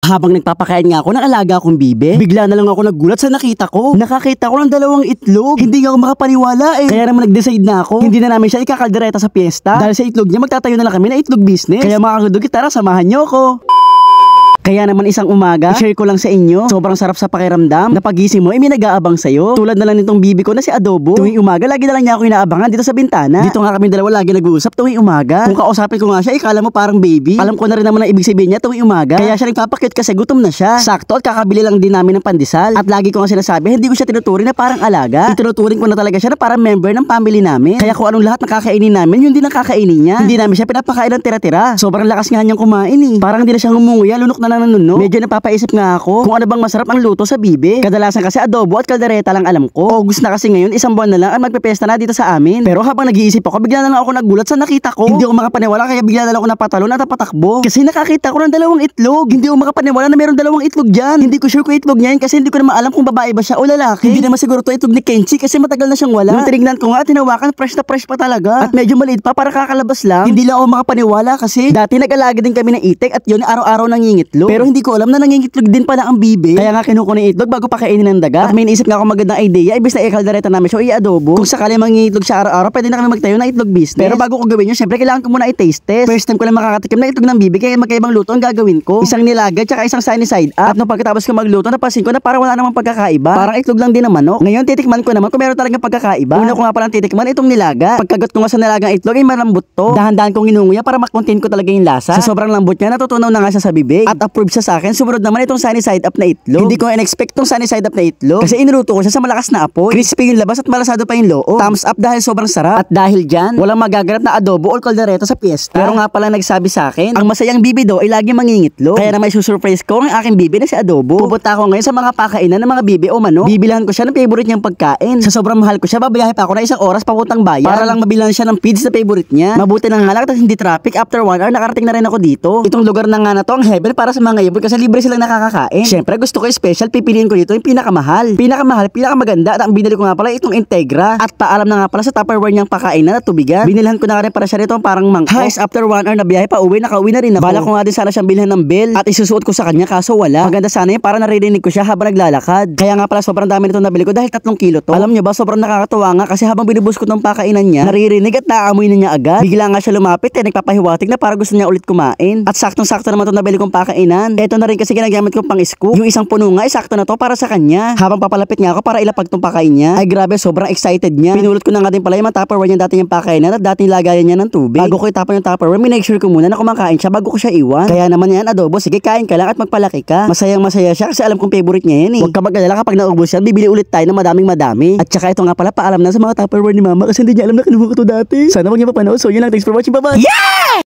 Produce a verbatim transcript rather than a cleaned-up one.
Habang nagpapakain nga ako ng alaga kong bibe, bigla na lang ako nagulat sa nakita ko. Nakakita ko ng dalawang itlog. Hindi nga ako makapaniwala eh. Kaya naman nag-decide na ako, hindi na namin siya ikakaldereta sa piyesta. Dahil sa itlog niya, magtatayo na lang kami na itlog business. Kaya mga kagudugit, tara, samahan niyo ako. Kaya naman isang umaga, i-share ko lang sa inyo, sobrang sarap sa pakiramdam na pagising mo ay may nag-aabang sa'yo. Tulad na lang nitong bibi ko na si Adobo. Tuwing umaga, lagi na lang niya ako inaabangan dito sa bintana. Dito nga kami dalawa lagi nag-uusap tuwing umaga. Kung kausapin ko nga siya, ikala mo parang baby. Alam ko na rin naman ang ibig sabihin niya tuwing umaga. Kaya siya nagpapakit kasi gutom na siya. Sakto at kakabili lang din namin ng pandesal. At lagi ko nga sinasabi, hindi ko siya tinuturing na parang alaga. Itinuturing ko na talaga siya na parang member ng family namin. Kaya kung anong lahat ng kakainin namin, yun din ang kakainin niya. Hindi namin siya pinapakain ng tira-tira. Sobrang lakas nga niyang kumain eh. Parang hindi na siya ngumunguya, lunok na lang nanuno. Medyo napapaisip nga ako kung ano bang masarap ang luto sa bibe. Kadalasan kasi adobo at kaldereta lang alam ko. August na kasi ngayon, isang buwan na lang at magpepesta na dito sa amin. Pero habang nag-iisip ako, bigla na lang ako nagulat sa nakita ko. Hindi ako makapaniwala kaya bigla na lang ako napatalon at napatakbo. Kasi nakakita ko ng dalawang itlog. Hindi ako makapaniwala na meron dalawang itlog dyan. Hindi ko sure kung itlog niya yun kasi hindi ko naman alam kung babae ba siya o lalaki. Hindi naman siguro to itlog ni Kenchi kasi matagal na siyang wala. Nung tinignan ko nga at tinawakan, fresh na fresh pa talaga. At medyo maliit pa para kakalabas lang. Hindi lang ako makapaniwala kasi dati nag-alaga din kami ng itik at yun araw-araw nangingitlog. Pero hindi ko alam na nangingitlog din pala ang bibe. Kaya nga kinuha ko ng itlog bago pa kainin ng daga. At may naisip nga ako magandang idea, ibis na ikaldereta namin siya o i-adobo. Kung sakali mangingitlog siya araw-araw, pwede na kami magtayo ng itlog business. Pero bago ko gawin yun, syempre kailangan ko muna i-taste test. First time ko lang makakatikim na itlog ng bibe, kaya magkaibang luto ang gagawin ko. Isang nilaga tsaka isang sunny side up. At nung pagkatapos ko magluto, napansin ko na parang wala namang pagkakaiba. Parang itlog lang din ng manok. Ngayon titikman ko naman kung meron talagang pagkakaiba. Una ko nga palang titikman itong nilaga. Pagkagat ko nga sa nilagang itlog ay malambot to. Dahan-dahan kong inunguya para makontain ko talaga yung lasa. Sa sobrang lambot niya, natutunaw na nga siya sa bibig. At approve siya sa akin. Sumunod naman itong sunny side up na itlog. Hindi ko in-expect tong sunny side up na itlog kasi iniluto ko siya sa malakas na apoy. Crispy yung labas at malasado pa yung loob. Thumbs up dahil sobrang sarap. At dahil dyan, walang magaganap na adobo o kaldereta sa piyesta. Pero nga pala nagsabi sa akin, ang masayang bibi daw ay lagi mangingitlog. Kaya na may susurprise ko ang aking bibi na si Adobo. Pupunta ako ngayon sa mga pakainan ng mga bibi o manok. Bibilhan ko siya ng favorite niyang pagkain. Sa sobrang mahal ko siya, babayahe pa ako na isang oras papuntang bayan para lang mabilhan siya ng feeds na favorite niya. Mabuti nang halak at hindi traffic. After one hour, nakarating na rin ako dito. Itong lugar na nga na to ang heaven para sa mga ibon kasi libre silang nakakakain. Syempre gusto ko special, pipiliin ko dito yung pinakamahal. Pinakamahal, pinakamaganda at ang binili ko nga pala itong Integra. At paalam na nga pala sa Tupperware niyang pakainan at tubigan. Binilhan ko na rin para siya rito parang mangkok. Guys, after one hour na biyahe pa uwi, nakauwi na rin ako. Bala ko nga din sana siyang bilhan ng bell at isusuot ko sa kanya kaso wala. Maganda sana yun para naririnig ko siya habang naglalakad. Kaya nga pala sobrang dami nito nabili ko dahil tatlong kilo to. Alam niyo ba, sobrang nakakatuwa nga kasi habang binubus ko tong pakainan niya, naririnig at naamoy na niya agad. Bigla nga siya lumapit eh, nagpapahiwatig na para gusto niya ulit kumain. At saktong-sakto naman itong nabili kong pakainan. Ito na rin kasi ginagamit kong pang scoop. Yung isang puno nga, sakto na to para sa kanya. Habang papalapit nga ako para ilapag tong pakain niya, ay grabe, sobrang excited niya. Pinulot ko na nga din pala yung Tupperware niya dati yung pakainan at dati lagayan niya ng tubig. Bago ko itapon yung Tupperware, minake sure ko muna na kumakain siya bago ko siya iwan. Kaya naman yan, Adobo, sige kain ka lang at magpalaki ka. Masayang masaya siya kasi alam kong favorite niya yan eh. Huwag ka mag-alala kapag naubos yan, bibili ulit tayo ng madaming madami. At saka ito nga pala, paalam na sa mga Tupperware ni Mama kasi hindi niya alam na kinuha ko to dati. Sana wag niya mapanood. So yun lang, thanks for watching, bye bye. Yeah!